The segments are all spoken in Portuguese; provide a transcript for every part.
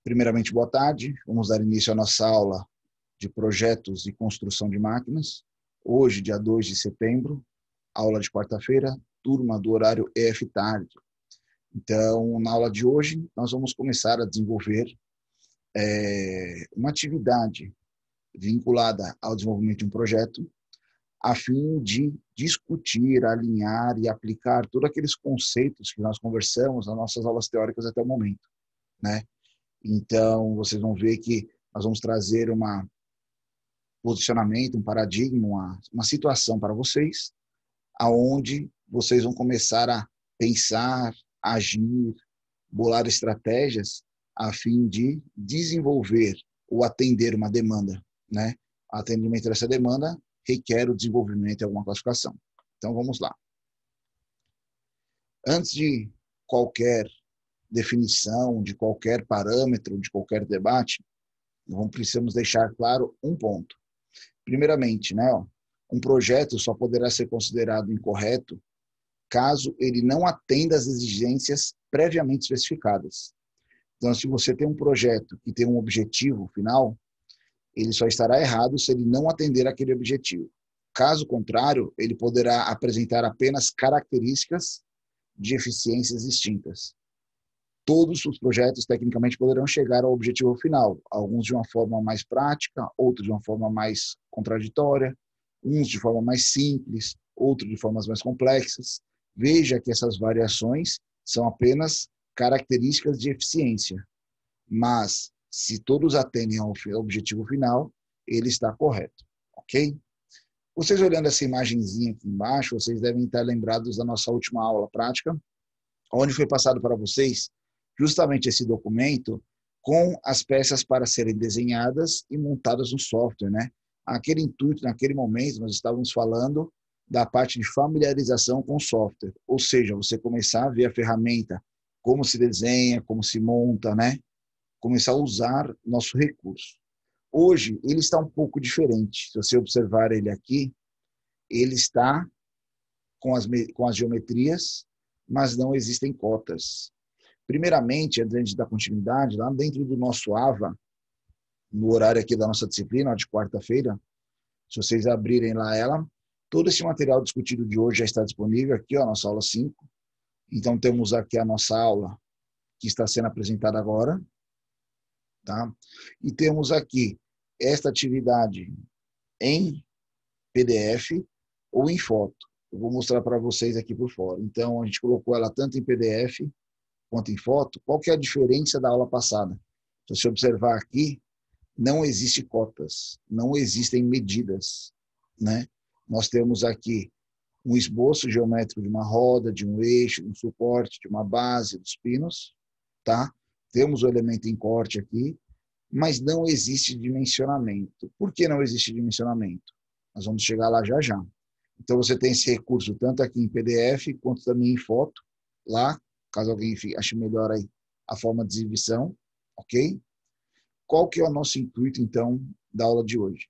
Primeiramente, boa tarde. Vamos dar início à nossa aula de projetos e construção de máquinas. Hoje, dia 2 de setembro, aula de quarta-feira, turma do horário EF tarde. Então, na aula de hoje, nós vamos começar a desenvolver uma atividade vinculada ao desenvolvimento de um projeto, a fim de discutir, alinhar e aplicar todos aqueles conceitos que nós conversamos nas nossas aulas teóricas até o momento, né? Então, vocês vão ver que nós vamos trazer um posicionamento, um paradigma, uma situação para vocês, aonde vocês vão começar a pensar, agir, bolar estratégias a fim de desenvolver ou atender uma demanda, né? O atendimento dessa demanda requer o desenvolvimento de alguma classificação. Então, vamos lá. Antes de qualquer definição, de qualquer parâmetro, de qualquer debate, precisamos deixar claro um ponto. Primeiramente, né, um projeto só poderá ser considerado incorreto caso ele não atenda às exigências previamente especificadas. Então, se você tem um projeto que tem um objetivo final, ele só estará errado se ele não atender àquele objetivo. Caso contrário, ele poderá apresentar apenas características de eficiências distintas. Todos os projetos, tecnicamente, poderão chegar ao objetivo final, alguns de uma forma mais prática, outros de uma forma mais contraditória, uns de forma mais simples, outros de formas mais complexas. Veja que essas variações são apenas características de eficiência, mas se todos atendem ao objetivo final, ele está correto, ok? Vocês olhando essa imagenzinha aqui embaixo, vocês devem estar lembrados da nossa última aula prática, onde foi passado para vocês justamente esse documento com as peças para serem desenhadas e montadas no software, né? Aquele intuito, naquele momento, nós estávamos falando da parte de familiarização com o software, ou seja, você começar a ver a ferramenta, como se desenha, como se monta, né? Começar a usar nosso recurso. Hoje, ele está um pouco diferente. Se você observar ele aqui, ele está com as geometrias, mas não existem cotas. Primeiramente, antes da continuidade, lá dentro do nosso AVA, no horário aqui da nossa disciplina, de quarta-feira, se vocês abrirem lá ela, todo esse material discutido de hoje já está disponível aqui, ó, nossa aula 5. Então, temos aqui a nossa aula que está sendo apresentada agora, tá? E temos aqui esta atividade em PDF ou em foto. Eu vou mostrar para vocês aqui por fora. Então, a gente colocou ela tanto em PDF quanto em foto. Qual que é a diferença da aula passada? Se você observar aqui, não existem cotas, não existem medidas, né? Nós temos aqui um esboço geométrico de uma roda, de um eixo, de um suporte, de uma base, dos pinos, tá? Temos o elemento em corte aqui, mas não existe dimensionamento. Por que não existe dimensionamento? Nós vamos chegar lá já já. Então, você tem esse recurso tanto aqui em PDF, quanto também em foto, lá, caso alguém ache melhor aí a forma de exibição, ok? Qual que é o nosso intuito, então, da aula de hoje?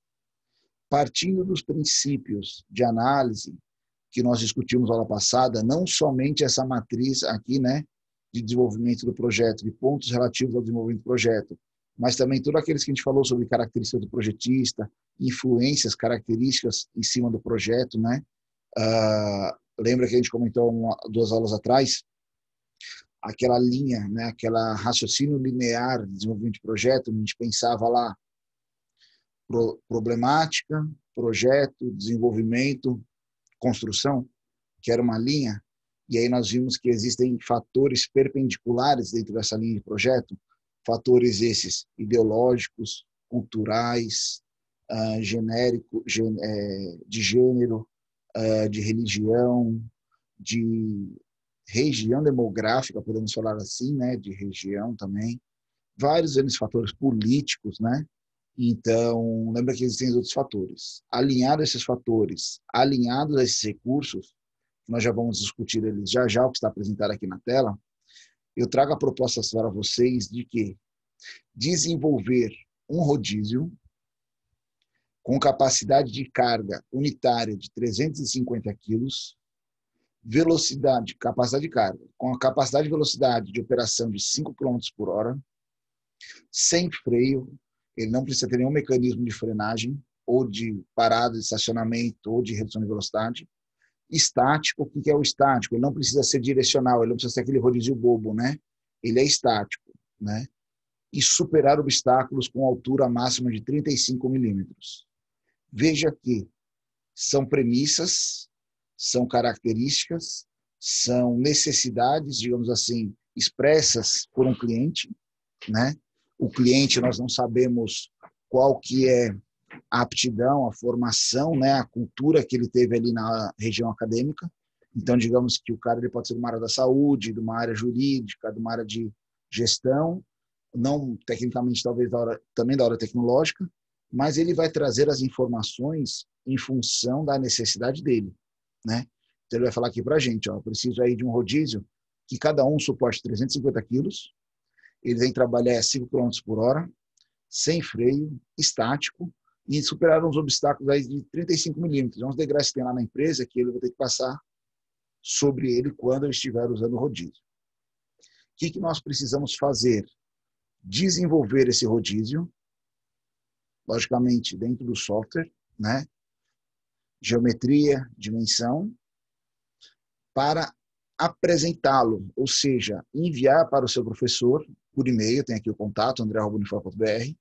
Partindo dos princípios de análise que nós discutimos na aula passada, não somente essa matriz aqui, né, de desenvolvimento do projeto, de pontos relativos ao desenvolvimento do projeto, mas também todos aqueles que a gente falou sobre características do projetista, influências, características em cima do projeto, né? Lembra que a gente comentou 2 aulas atrás? Aquela linha, né? Aquela raciocínio linear de desenvolvimento de projeto, a gente pensava lá problemática, projeto, desenvolvimento, construção, que era uma linha, e aí nós vimos que existem fatores perpendiculares dentro dessa linha de projeto, fatores esses ideológicos, culturais, de gênero, de religião, de região demográfica, podemos falar assim, né, de região também, vários deles fatores políticos, né? Então, lembra que existem outros fatores. Alinhados a esses fatores, alinhados a esses recursos, nós já vamos discutir eles já já, o que está apresentado aqui na tela, eu trago a proposta para vocês de que desenvolver um rodízio com capacidade de carga unitária de 350 quilos, capacidade de carga, com a capacidade de velocidade de operação de 5 km por hora, sem freio, ele não precisa ter nenhum mecanismo de frenagem, ou de parada de estacionamento, ou de redução de velocidade. Estático, o que é o estático? Ele não precisa ser direcional, ele não precisa ser aquele rodízio bobo, né? Ele é estático, né? E superar obstáculos com altura máxima de 35 milímetros. Veja que são premissas, são características, são necessidades, digamos assim, expressas por um cliente, né? O cliente, nós não sabemos qual que é a aptidão, a formação, né, a cultura que ele teve ali na região acadêmica. Então, digamos que o cara ele pode ser de uma área da saúde, de uma área jurídica, de uma área de gestão, não tecnicamente talvez também da área tecnológica, mas ele vai trazer as informações em função da necessidade dele, né? Então, ele vai falar aqui para a gente, ó, preciso aí de um rodízio que cada um suporte 350 quilos, ele vem trabalhar a 5 km por hora, sem freio, estático, e superaram os obstáculos aí de 35 milímetros. Uns degraus que tem lá na empresa que ele vai ter que passar sobre ele quando ele estiver usando o rodízio. O que nós precisamos fazer? Desenvolver esse rodízio, logicamente dentro do software, né? Geometria, dimensão, para apresentá-lo, ou seja, enviar para o seu professor por e-mail, tem aqui o contato, andré.unifor.br,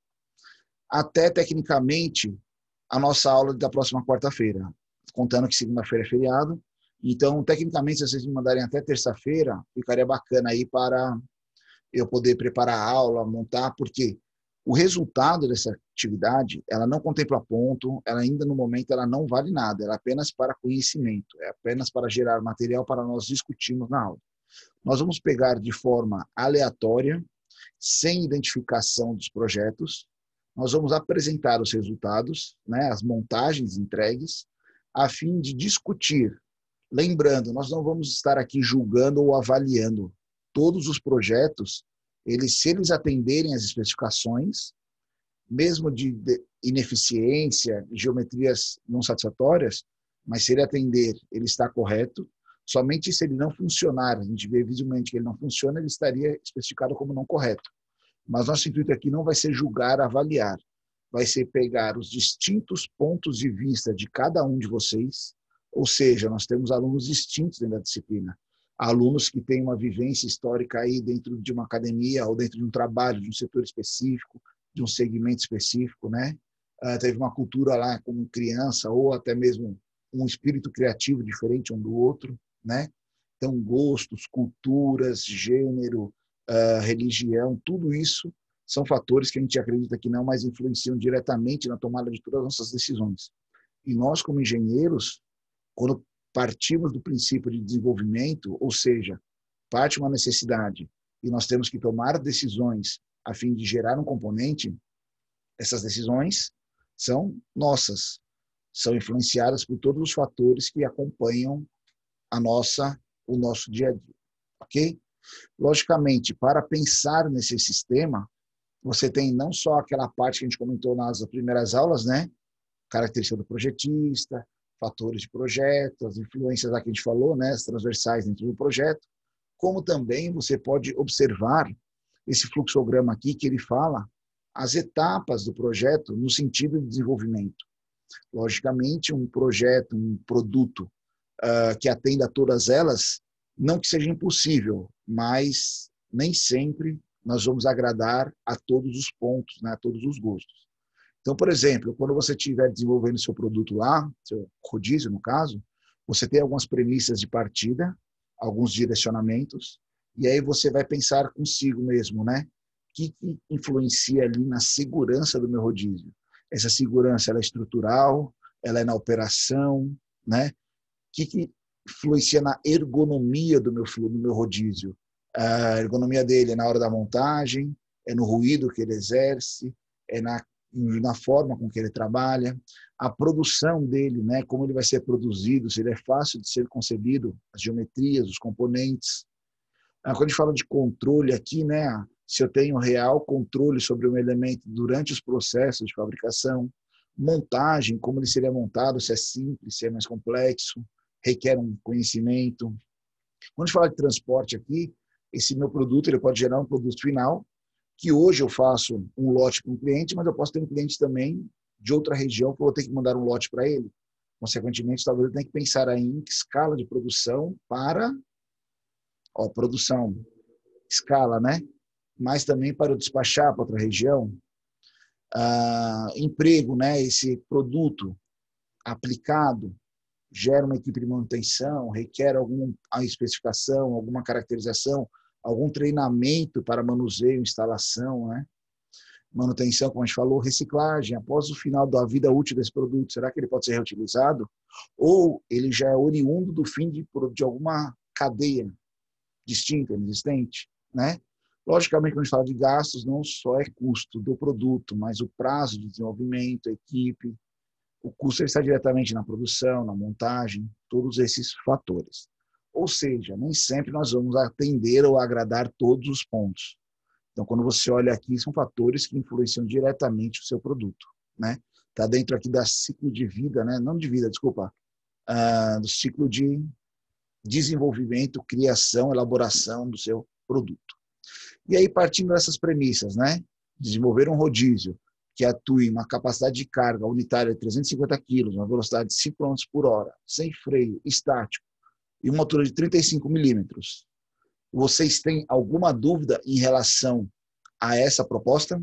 até tecnicamente a nossa aula da próxima quarta-feira, contando que segunda-feira é feriado. Então, tecnicamente, se vocês me mandarem até terça-feira, ficaria bacana aí para eu poder preparar a aula, montar, porque o resultado dessa atividade, ela não contempla ponto, ela ainda no momento ela não vale nada, ela é apenas para conhecimento, é apenas para gerar material para nós discutirmos na aula. Nós vamos pegar de forma aleatória, sem identificação dos projetos, nós vamos apresentar os resultados, né, as montagens entregues, a fim de discutir. Lembrando, nós não vamos estar aqui julgando ou avaliando. Todos os projetos, se eles atenderem às especificações, mesmo de ineficiência, geometrias não satisfatórias, mas se ele atender, ele está correto. Somente se ele não funcionar, a gente vê visivelmente que ele não funciona, ele estaria especificado como não correto. Mas nosso intuito aqui não vai ser julgar, avaliar. Vai ser pegar os distintos pontos de vista de cada um de vocês, ou seja, nós temos alunos distintos dentro da disciplina. Alunos que têm uma vivência histórica aí dentro de uma academia ou dentro de um trabalho, de um setor específico, de um segmento específico, né? Teve uma cultura lá como criança ou até mesmo um espírito criativo diferente um do outro, né? Então, gostos, culturas, gênero, religião, tudo isso são fatores que a gente acredita que não, mas influenciam diretamente na tomada de todas as nossas decisões. E nós, como engenheiros, quando partimos do princípio de desenvolvimento, ou seja, parte uma necessidade e nós temos que tomar decisões a fim de gerar um componente, essas decisões são nossas, são influenciadas por todos os fatores que acompanham o nosso dia a dia, ok? Logicamente, para pensar nesse sistema, você tem não só aquela parte que a gente comentou nas primeiras aulas, né? Característica do projetista, fatores de projeto, as influências lá que a gente falou, né? As transversais dentro do projeto, como também você pode observar esse fluxograma aqui que ele fala as etapas do projeto no sentido de desenvolvimento. Logicamente, um projeto, um produto que atenda a todas elas, não que seja impossível, mas nem sempre nós vamos agradar a todos os pontos, né, a todos os gostos. Então, por exemplo, quando você estiver desenvolvendo seu produto lá, seu rodízio no caso, você tem algumas premissas de partida, alguns direcionamentos, e aí você vai pensar consigo mesmo, né? O que influencia ali na segurança do meu rodízio? Essa segurança ela é estrutural, ela é na operação, né? O que influencia na ergonomia do meu rodízio? A ergonomia dele é na hora da montagem, é no ruído que ele exerce, é na forma com que ele trabalha, a produção dele, né, como ele vai ser produzido, se ele é fácil de ser concebido, as geometrias, os componentes. Quando a gente fala de controle aqui, né, se eu tenho real controle sobre um elemento durante os processos de fabricação, montagem, como ele seria montado, se é simples, se é mais complexo, requer um conhecimento. Quando a gente fala de transporte aqui, esse meu produto ele pode gerar um produto final que hoje eu faço um lote para um cliente, mas eu posso ter um cliente também de outra região que eu vou ter que mandar um lote para ele. Consequentemente, talvez eu tenha que pensar aí em escala de produção para, produção, escala, né? Mas também para eu despachar para outra região. Emprego, né? Esse produto aplicado gera uma equipe de manutenção, requer alguma especificação, alguma caracterização, algum treinamento para manuseio, instalação, né? Manutenção, como a gente falou, reciclagem, após o final da vida útil desse produto, será que ele pode ser reutilizado? Ou ele já é oriundo do fim de alguma cadeia distinta, inexistente, né? Logicamente, quando a gente fala de gastos, não só é custo do produto, mas o prazo de desenvolvimento, a equipe, o custo está diretamente na produção, na montagem, todos esses fatores. Ou seja, nem sempre nós vamos atender ou agradar todos os pontos. Então, quando você olha aqui, são fatores que influenciam diretamente o seu produto, né? Está dentro aqui da ciclo de vida, né? Não de vida, desculpa, do ciclo de desenvolvimento, criação, elaboração do seu produto. E aí, partindo dessas premissas, né? Desenvolver um rodízio que atue em uma capacidade de carga unitária de 350 kg, uma velocidade de 5 km por hora, sem freio, estático, e uma altura de 35 milímetros. Vocês têm alguma dúvida em relação a essa proposta?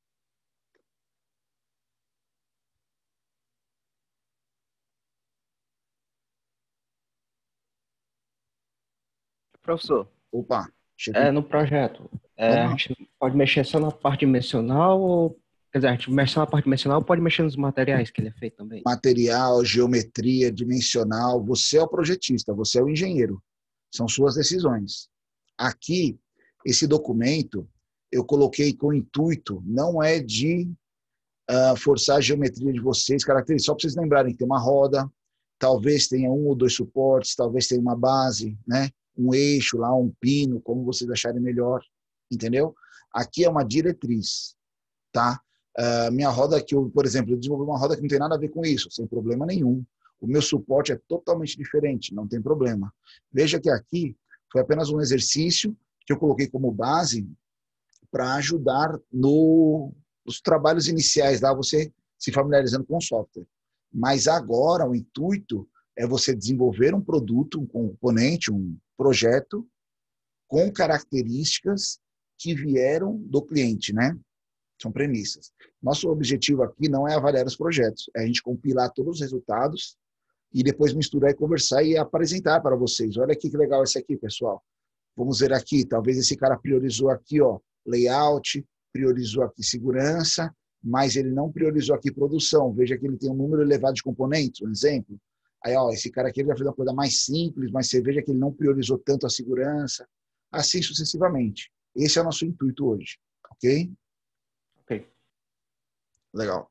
Professor, Opa, chegou. no projeto, Vamos a lá. gente pode mexer só na parte dimensional, ou, quer dizer, a gente mexe só na parte dimensional ou pode mexer nos materiais que ele é feito também? Material, geometria, dimensional, você é o projetista, você é o engenheiro. São suas decisões. Aqui, esse documento, eu coloquei com o intuito, não é de forçar a geometria de vocês, características, só para vocês lembrarem que tem uma roda, talvez tenha um ou dois suportes, talvez tenha uma base, né? Um eixo lá, um pino, como vocês acharem melhor, entendeu? Aqui é uma diretriz, tá? Minha roda que eu, por exemplo, eu desenvolvi uma roda que não tem nada a ver com isso, sem problema nenhum. O meu suporte é totalmente diferente, não tem problema. Veja que aqui foi apenas um exercício que eu coloquei como base para ajudar nos trabalhos iniciais, lá você se familiarizando com o software. Mas agora o intuito é você desenvolver um produto, um componente, um projeto com características que vieram do cliente, né? São premissas. Nosso objetivo aqui não é avaliar os projetos, é a gente compilar todos os resultados e depois misturar e conversar e apresentar para vocês. Olha aqui que legal esse aqui, pessoal. Vamos ver aqui, talvez esse cara priorizou aqui, layout, priorizou aqui segurança, mas ele não priorizou aqui produção. Veja que ele tem um número elevado de componentes, um exemplo. Aí, esse cara aqui ele vai fazer uma coisa mais simples, mas você veja que ele não priorizou tanto a segurança, assim sucessivamente. Esse é o nosso intuito hoje, ok? Ok. Legal.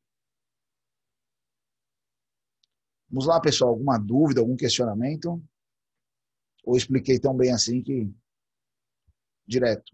Vamos lá, pessoal. Alguma dúvida, algum questionamento? Ou expliquei tão bem assim que direto?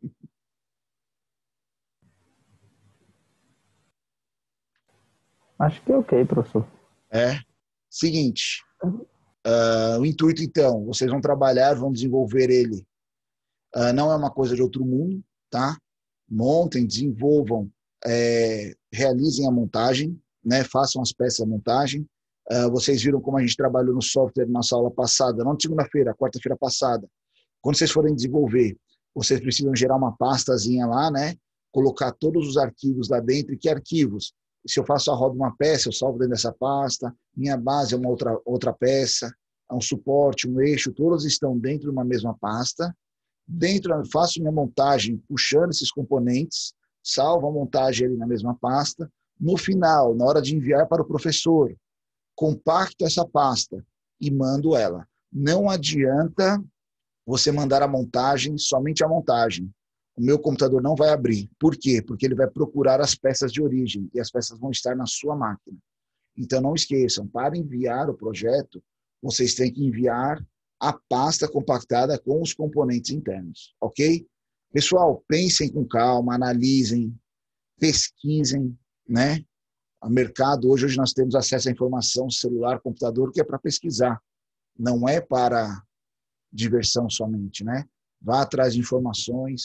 Acho que é ok, professor. Seguinte, o intuito, então, vocês vão trabalhar, vão desenvolver ele. Não é uma coisa de outro mundo, tá? Montem, desenvolvam, realizem a montagem, né? Façam as peças da montagem. Vocês viram como a gente trabalhou no software na nossa aula passada, não de segunda-feira, quarta-feira passada. Quando vocês forem desenvolver, vocês precisam gerar uma pastazinha lá, né? Colocar todos os arquivos lá dentro. E que arquivos? Se eu faço a roda de uma peça, eu salvo dentro dessa pasta. Minha base é uma outra peça. É um suporte, um eixo, todos estão dentro de uma mesma pasta. Faço minha montagem puxando esses componentes, salvo a montagem ali na mesma pasta. No final, na hora de enviar para o professor, compacto essa pasta e mando ela. Não adianta você mandar a montagem, somente a montagem. O meu computador não vai abrir. Por quê? Porque ele vai procurar as peças de origem e as peças vão estar na sua máquina. Então, não esqueçam, para enviar o projeto, vocês têm que enviar a pasta compactada com os componentes internos, ok? Pessoal, pensem com calma, analisem, pesquisem, né? O mercado, hoje nós temos acesso à informação, celular, computador, que é para pesquisar, não é para diversão somente, né? Vá atrás de informações,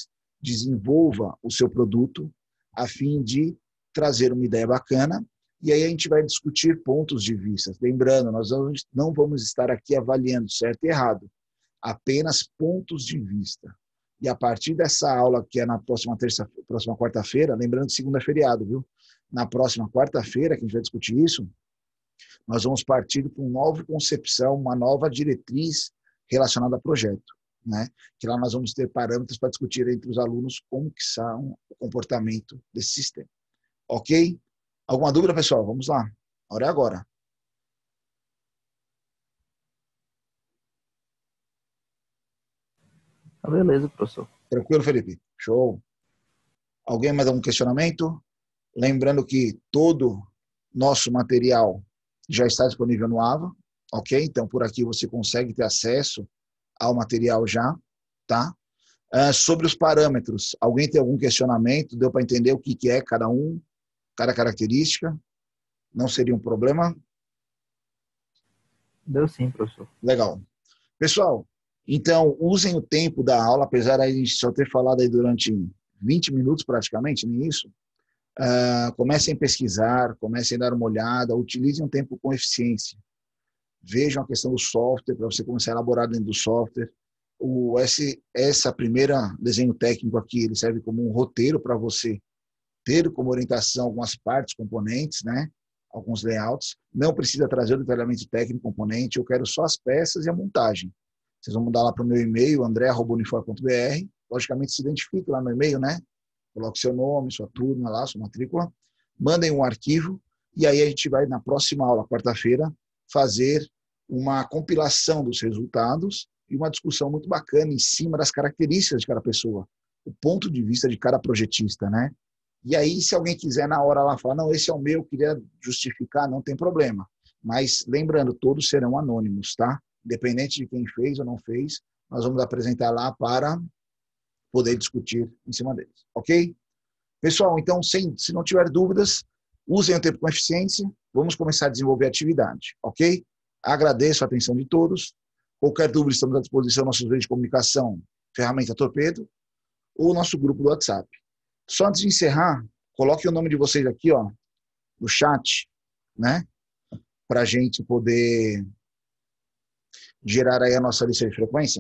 desenvolva o seu produto a fim de trazer uma ideia bacana, e aí a gente vai discutir pontos de vista. Lembrando, nós não vamos estar aqui avaliando certo e errado, apenas pontos de vista. E a partir dessa aula, que é na próxima quarta-feira, lembrando que segunda é feriado, viu? Na próxima quarta-feira, que a gente vai discutir isso, nós vamos partir para uma nova concepção, uma nova diretriz relacionada ao projeto, né? Que lá nós vamos ter parâmetros para discutir entre os alunos como que são o comportamento desse sistema. Ok? Alguma dúvida, pessoal? Vamos lá. A hora é agora. Beleza, professor. Tranquilo, Felipe? Show. Alguém mais algum questionamento? Lembrando que todo nosso material já está disponível no AVA, ok? Então, por aqui você consegue ter acesso ao material já, tá? Sobre os parâmetros, alguém tem algum questionamento? Deu para entender o que é cada um, cada característica? Não seria um problema? Deu sim, professor. Legal. Pessoal, então, usem o tempo da aula, apesar de a gente só ter falado aí durante 20 minutos praticamente, nem isso. Comecem a pesquisar, comecem a dar uma olhada, utilizem um tempo com eficiência. Vejam a questão do software, para você começar a elaborar dentro do software. Essa primeira desenho técnico aqui, ele serve como um roteiro para você ter como orientação algumas partes, componentes, né? Alguns layouts. Não precisa trazer o detalhamento técnico, componente, eu quero só as peças e a montagem. Vocês vão mandar lá para o meu e-mail, andré@unifor.br. Logicamente, se identifique lá no e-mail, né? Coloque seu nome, sua turma lá, sua matrícula. Mandem um arquivo e aí a gente vai, na próxima aula, quarta-feira, fazer uma compilação dos resultados e uma discussão muito bacana em cima das características de cada pessoa, o ponto de vista de cada projetista, né? E aí, se alguém quiser na hora lá falar, não, esse é o meu, queria justificar, não tem problema. Mas, lembrando, todos serão anônimos, tá? Independente de quem fez ou não fez, nós vamos apresentar lá para poder discutir em cima deles, ok? Pessoal, então, se não tiver dúvidas, usem o tempo com eficiência, vamos começar a desenvolver a atividade, ok? Agradeço a atenção de todos. Qualquer dúvida, estamos à disposição dos nossos meios de comunicação, ferramenta Torpedo, ou nosso grupo do WhatsApp. Só antes de encerrar, coloque o nome de vocês aqui, ó, no chat, né? Para a gente poder gerar aí a nossa lista de frequência.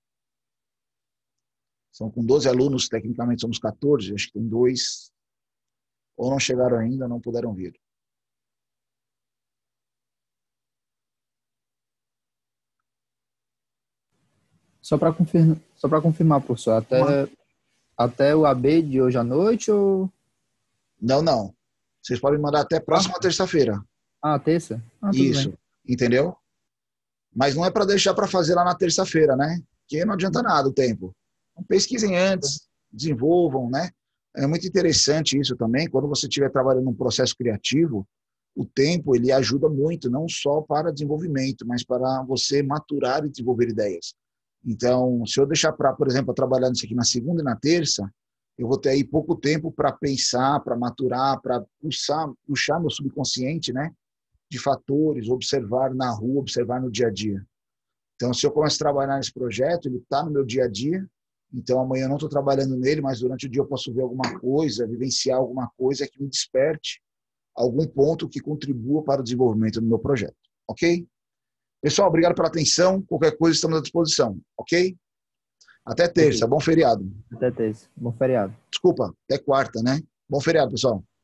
São com 12 alunos, tecnicamente somos 14, acho que tem 2, ou não chegaram ainda, não puderam vir. Só para confirmar, professor, até o AB de hoje à noite ou... Não. Vocês podem mandar até próxima terça-feira. Terça? Isso, bem. Entendeu? Mas não é para deixar para fazer lá na terça-feira, né? Porque não adianta nada o tempo. Então, pesquisem antes, desenvolvam, né? É muito interessante isso também, quando você estiver trabalhando num processo criativo, o tempo ele ajuda muito, não só para desenvolvimento, mas para você maturar e desenvolver ideias. Então, se eu deixar para, por exemplo, trabalhar nisso aqui na segunda e na terça, eu vou ter aí pouco tempo para pensar, para maturar, para puxar meu subconsciente, né, de fatores, observar na rua, observar no dia a dia. Então, se eu começo a trabalhar nesse projeto, ele está no meu dia a dia, então amanhã eu não estou trabalhando nele, mas durante o dia eu posso ver alguma coisa, vivenciar alguma coisa que me desperte algum ponto que contribua para o desenvolvimento do meu projeto, ok? Pessoal, obrigado pela atenção. Qualquer coisa, estamos à disposição, ok? Até terça. Bom feriado. Até terça. Bom feriado. Desculpa, até quarta, né? Bom feriado, pessoal.